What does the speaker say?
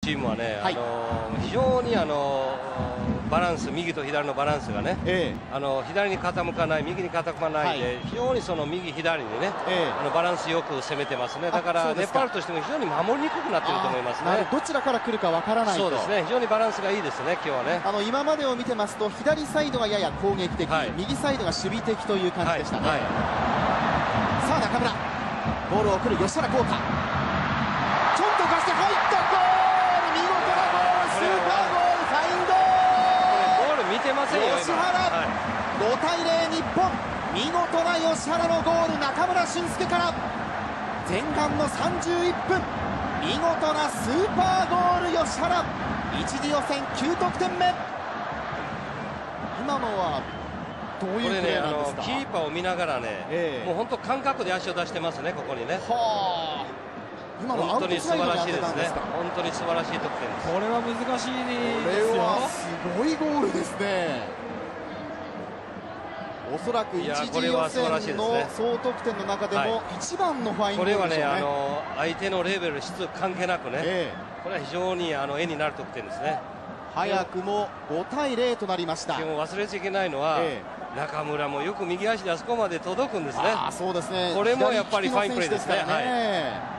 チームはね、 はい、 非常にバランス、右と左のバランスがね、左に傾かない、右に傾かないで、非常にその右、左にね、バランスよく攻めてますね。だからネパールとしても非常に守りにくくなっていると思いますね。 どちらから来るかわからないと。 そうですね、非常にバランスがいいですね、今日はね。 今までを見てますと、左サイドがやや攻撃的、右サイドが守備的という感じでしたね。さあ中村、ボールを送る吉原幸太、ちょっと浮かして入ったゴール、見事なゴール、スーパーゴール、ファインドゴール見てませんよ、 吉原、5対0、日本、見事な吉原のゴール、中村俊輔から前半の31分、見事なスーパーゴール、吉原、一次予選9得点目。今のはどういうプレーなんですか？ キーパーを見ながらね、もう本当感覚で足を出してますね、ここにね。 今のアウトサイドに当てたんですか？ 本当に素晴らしい得点です。 これは難しいですよ。 これはすごいゴールですね。おそらく一次予選の総得点の中でも一番のファインゴールでしょうね。 これはね、相手のレベル、質関係なくね、これは非常に絵になる得点ですね。 早くも5対0となりました。 でも忘れちゃいけないのは、中村もよく右足であそこまで届くんですね。 そうですね。 これもやっぱりファインプレーですね。